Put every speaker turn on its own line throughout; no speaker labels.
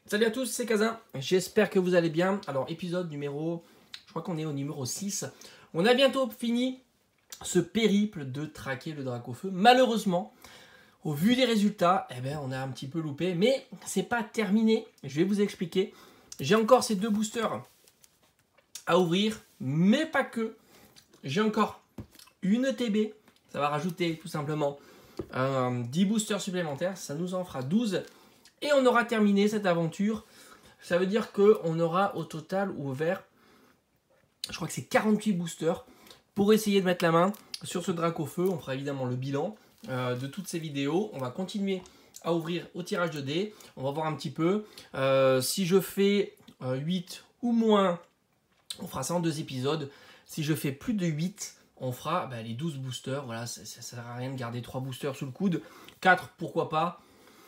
Salut à tous, c'est Kazin, j'espère que vous allez bien. Alors épisode numéro, je crois qu'on est au numéro 6. On a bientôt fini ce périple de traquer le Dracofeu. Malheureusement, au vu des résultats, on a un petit peu loupé, mais c'est pas terminé. Je vais vous expliquer. J'ai encore ces deux boosters à ouvrir, mais pas que. J'ai encore une TB, ça va rajouter tout simplement 10 boosters supplémentaires, ça nous en fera 12. Et on aura terminé cette aventure. Ça veut dire qu'on aura au total ouvert, je crois que c'est 48 boosters pour essayer de mettre la main sur ce Dracofeu. On fera évidemment le bilan de toutes ces vidéos. On va continuer à ouvrir au tirage de dés. On va voir un petit peu. Si je fais 8 ou moins, on fera ça en 2 épisodes. Si je fais plus de 8, on fera les 12 boosters. Voilà, ça ne sert à rien de garder 3 boosters sous le coude. 4, pourquoi pas.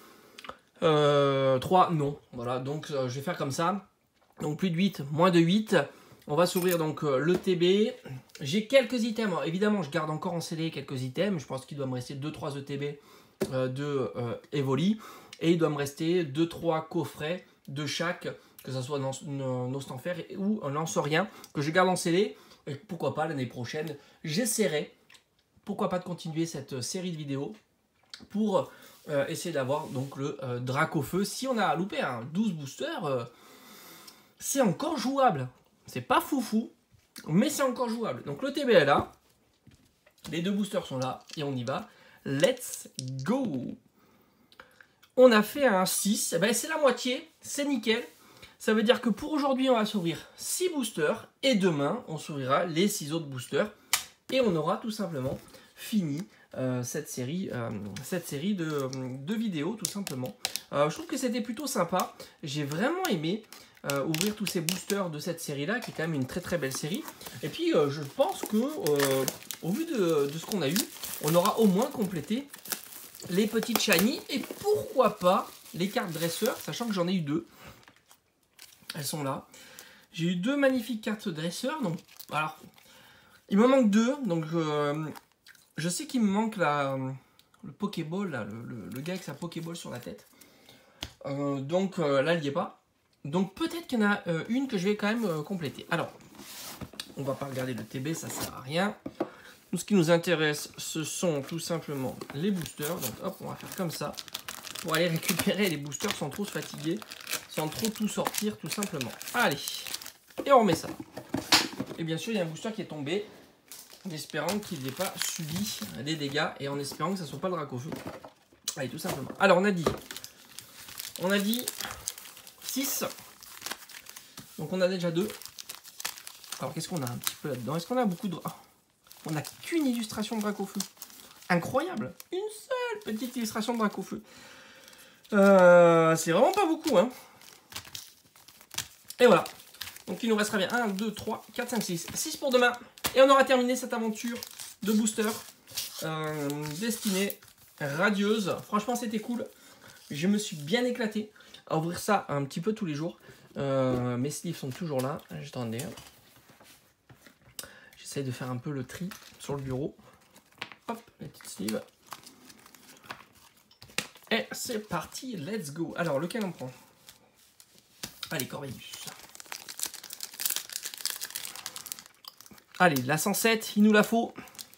3, non. Voilà, donc je vais faire comme ça. Donc plus de 8, moins de 8. On va s'ouvrir donc le TB. J'ai quelques items. Alors, évidemment, je garde encore en scellé quelques items. Je pense qu'il doit me rester 2-3 ETB de Evoli. Et il doit me rester 2-3 coffrets de chaque, que ce soit Nostanfer ou un lance-rien, que je garde en scellé. Et pourquoi pas l'année prochaine, j'essaierai, pourquoi pas, de continuer cette série de vidéos pour essayer d'avoir donc le Dracofeu. Si on a loupé un 12 boosters, c'est encore jouable. C'est pas foufou, mais c'est encore jouable. Donc le TB est là, les 2 boosters sont là, et on y va. Let's go! On a fait un 6, c'est la moitié, c'est nickel. Ça veut dire que pour aujourd'hui, on va s'ouvrir 6 boosters, et demain, on s'ouvrira les 6 autres boosters, et on aura tout simplement fini cette série de vidéos, tout simplement. Je trouve que c'était plutôt sympa. J'ai vraiment aimé ouvrir tous ces boosters de cette série-là, qui est quand même une très très belle série. Et puis, je pense que au vu de ce qu'on a eu, on aura au moins complété les petites shiny, et pourquoi pas les cartes dresseurs, sachant que j'en ai eu 2. Elles sont là. J'ai eu 2 magnifiques cartes dresseurs. Donc, alors, il me manque 2. Donc, je sais qu'il me manque le Pokéball, là, le gars avec sa Pokéball sur la tête. Donc là, il n'y est pas. Donc peut-être qu'il y en a une que je vais quand même compléter. Alors, on va pas regarder le TB, ça sert à rien. Tout ce qui nous intéresse, ce sont tout simplement les boosters. Donc hop, on va faire comme ça pour aller récupérer les boosters sans trop se fatiguer, sans trop tout sortir, tout simplement. Allez, et on remet ça. Et bien sûr, il y a un booster qui est tombé, en espérant qu'il n'ait pas subi des dégâts et en espérant que ça ne soit pas le Dracofeu. Allez, tout simplement. Alors, on a dit 6. Donc, on a déjà 2. Alors, qu'est-ce qu'on a un petit peu là-dedans? Est-ce qu'on a beaucoup de... Oh, on n'a qu'une illustration de Dracofeu. Incroyable! Une seule petite illustration de Dracofeu. C'est vraiment pas beaucoup, hein. Et voilà. Donc, il nous restera bien 1, 2, 3, 4, 5, 6. 6 pour demain. Et on aura terminé cette aventure de booster destinée radieuse. Franchement, c'était cool. Je me suis bien éclaté à ouvrir ça un petit peu tous les jours. Mes sleeves sont toujours là. Attendez. J'essaye de faire un peu le tri sur le bureau. Hop, les petites sleeves. Et c'est parti, let's go. Alors, lequel on prend? Allez, Corvinus. Allez, la 107, il nous la faut.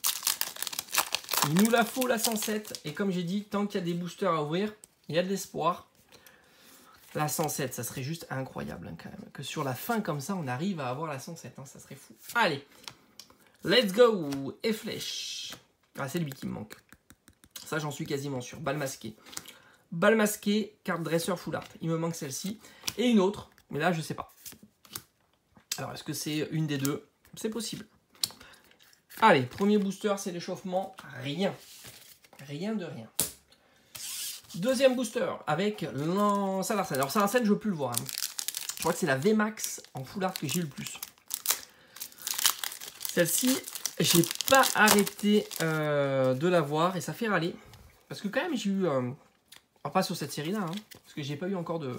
Il nous la faut, la 107. Et comme j'ai dit, tant qu'il y a des boosters à ouvrir, il y a de l'espoir. La 107, ça serait juste incroyable, hein, quand même. Que sur la fin, comme ça, on arrive à avoir la 107. Hein, ça serait fou. Allez, let's go. Et flèche. Ah, c'est lui qui me manque. Ça, j'en suis quasiment sûr. Balle masquée. Balle masquée, carte dresseur full art. Il me manque celle-ci. Et une autre, mais là, je sais pas. Alors, est-ce que c'est une des deux? C'est possible. Allez, premier booster, c'est l'échauffement. Rien. Rien de rien. Deuxième booster avec Salarsen. Alors, Salarsen, je ne veux plus le voir. Hein. Je crois que c'est la VMAX en full art que j'ai eu le plus. Celle-ci, j'ai pas arrêté de la voir et ça fait râler. Parce que quand même, j'ai eu... alors, pas sur cette série-là, hein, parce que j'ai pas eu encore de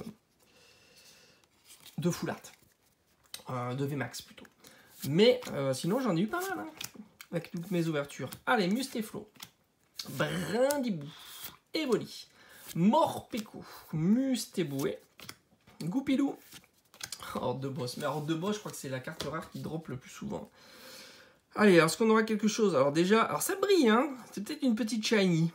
full art. De VMAX plutôt. Mais sinon, j'en ai eu pas mal, hein, avec toutes mes ouvertures. Allez, Mustéflo, Brindibou, Evoli, Morpeko, Mustéboué, Goupilou. Horde de boss. Mais Horde de boss, je crois que c'est la carte rare qui drop le plus souvent. Allez, alors est-ce qu'on aura quelque chose? Alors déjà, alors ça brille, hein. C'est peut-être une petite shiny.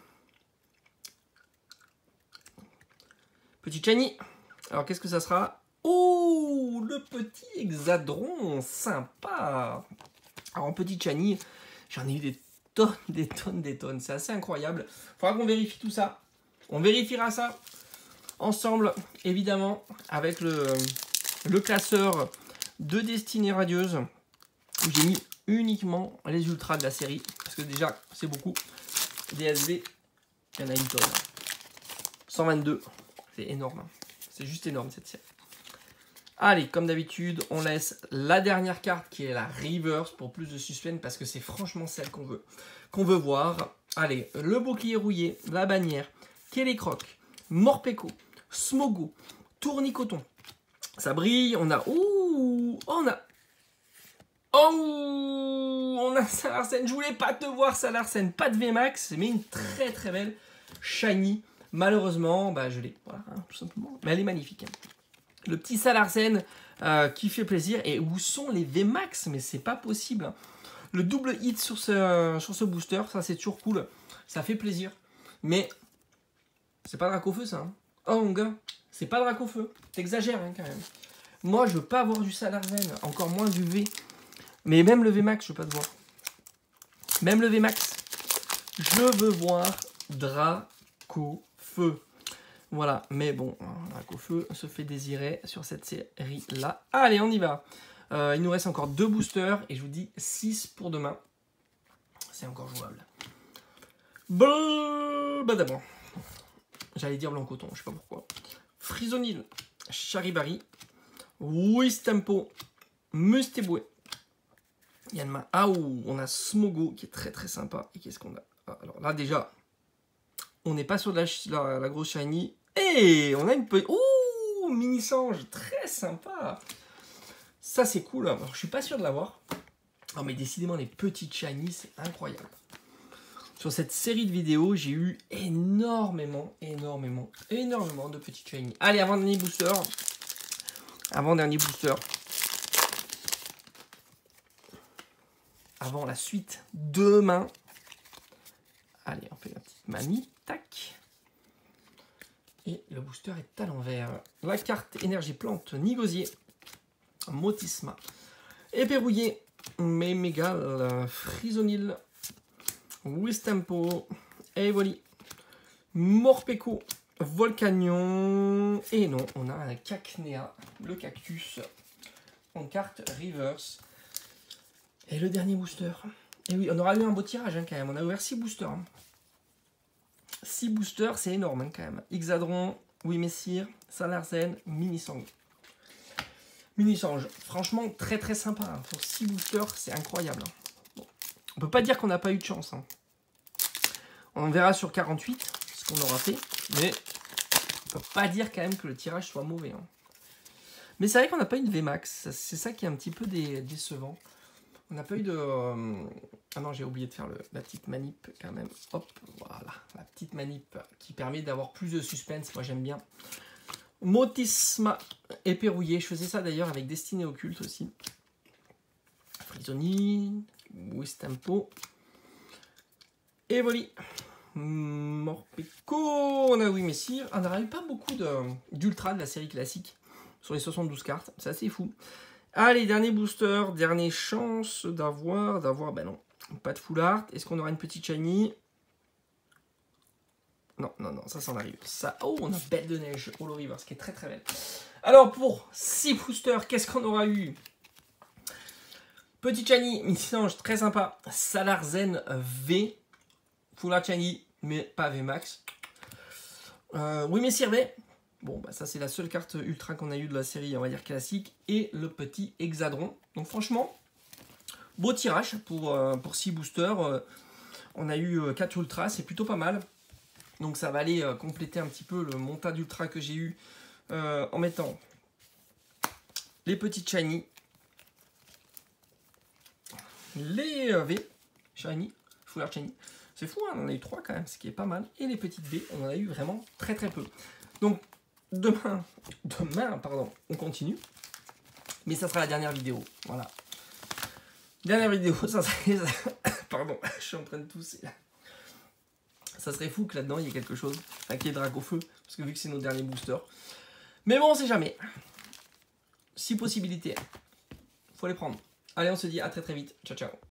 Petite shiny. Alors qu'est-ce que ça sera? Oh, le petit hexadron, sympa. Alors en petite shiny, j'en ai eu des tonnes, des tonnes, des tonnes. C'est assez incroyable. Faudra qu'on vérifie tout ça. On vérifiera ça ensemble, évidemment, avec le classeur de Destinée Radieuse, où j'ai mis uniquement les ultras de la série, parce que déjà, c'est beaucoup. DSV, il y en a une tonne. 122, c'est énorme. C'est juste énorme, cette série. Allez, comme d'habitude, on laisse la dernière carte, qui est la Reverse, pour plus de suspense, parce que c'est franchement celle qu'on veut voir. Allez, le bouclier rouillé, la bannière, Kélécroc, Morpeko, Smogo, Tournicoton. Ça brille, on a... Ouh, on a... Oh, on a Salarsen. Je voulais pas te voir, Salarsen. Pas de VMAX, mais une très très belle shiny. Malheureusement, bah, je l'ai. Voilà, hein, tout simplement. Mais elle est magnifique. Hein. Le petit Salarsen qui fait plaisir. Et où sont les VMAX? Mais c'est pas possible. Hein. Le double hit sur ce booster, ça c'est toujours cool. Ça fait plaisir. Mais c'est pas Dracofeu ça. Hein. Oh mon gars, c'est pas Dracofeu. T'exagères hein, quand même. Moi je veux pas avoir du Salarsen, encore moins du V. Mais même le VMAX, je veux pas te voir. Même le VMAX, je veux voir Dracofeu. Voilà, mais bon, Dracofeu se fait désirer sur cette série-là. Allez, on y va. Il nous reste encore 2 boosters et je vous dis 6 pour demain. C'est encore jouable. Bah d'abord, j'allais dire blanc coton, je sais pas pourquoi. Frisonil, Charibari, Wistempo, Mustéboué. Yanma. Ah, on a Smogo qui est très très sympa. Et qu'est-ce qu'on a? Alors là déjà, on n'est pas sur de la grosse shiny. Et on a une petite... Ouh, mini sange, très sympa. Ça c'est cool. Alors je suis pas sûr de l'avoir. Oh mais décidément les petites shiny, c'est incroyable. Sur cette série de vidéos, j'ai eu énormément de petites shiny. Allez, avant-dernier booster. Avant-dernier booster. Avant la suite demain. Allez, on fait la petite manie. Tac. Et le booster est à l'envers. La carte énergie plante, Nigosier, Motisma, Éperrouillé, Mémégal, Frisonil, Wistempo, Evoli, Morpeko, Volcanion. Et non, on a un Cacnea, le cactus, en carte reverse. Et le dernier booster. Et oui, on aura eu un beau tirage hein, quand même. On a ouvert 6 boosters. Hein. 6 boosters, c'est énorme hein, quand même. Hexadron, Oui Messire, Salarsen, Mini-Sang. Mini-Sange, franchement très très sympa. Hein. Pour 6 boosters, c'est incroyable. Hein. Bon. On peut pas dire qu'on n'a pas eu de chance. Hein. On verra sur 48 ce qu'on aura fait. Mais on peut pas dire quand même que le tirage soit mauvais. Hein. Mais c'est vrai qu'on n'a pas eu de VMAX. C'est ça qui est un petit peu décevant. On n'a pas eu de... Ah non, j'ai oublié de faire la petite manip quand même. Hop, voilà. La petite manip qui permet d'avoir plus de suspense. Moi, j'aime bien. Motisma Éperrouillé. Je faisais ça d'ailleurs avec Destinée Occulte aussi. Frisoni. Wistempo. Evoli. Morpeko. On a Oui Messire. On n'aura eu pas beaucoup d'ultra de la série classique sur les 72 cartes. C'est assez fou. Allez, dernier booster, dernière chance d'avoir, ben non, pas de full art. Est-ce qu'on aura une petite shiny? Non, ça s'en arrive. Ça, oh, on a Belle de Neige, Holo River, ce qui est très très belle. Alors pour 6 boosters, qu'est-ce qu'on aura eu? Petite shiny, Mini-Sange, très sympa. Salarsen V, full art shiny, mais pas VMAX. Oui, mais Sirvet. Bon, bah ça c'est la seule carte ultra qu'on a eu de la série, on va dire classique. Et le petit hexadron. Donc franchement, beau tirage pour 6 boosters. On a eu 4 ultras, c'est plutôt pas mal. Donc ça va aller compléter un petit peu le montant d'ultra que j'ai eu en mettant les petites shiny. Les V, shiny, full art shiny. C'est fou, hein, on en a eu 3 quand même, ce qui est pas mal. Et les petites B, on en a eu vraiment très très peu. Donc demain, pardon, on continue. Mais ça sera la dernière vidéo. Voilà. Dernière vidéo, ça serait... Pardon, je suis en train de tousser là. Ça serait fou que là-dedans il y ait quelque chose. Enfin, qu'il y ait drague au feu. Parce que vu que c'est nos derniers boosters. Mais bon, on sait jamais. 6 possibilités. Faut les prendre. Allez, on se dit à très très vite. Ciao, ciao.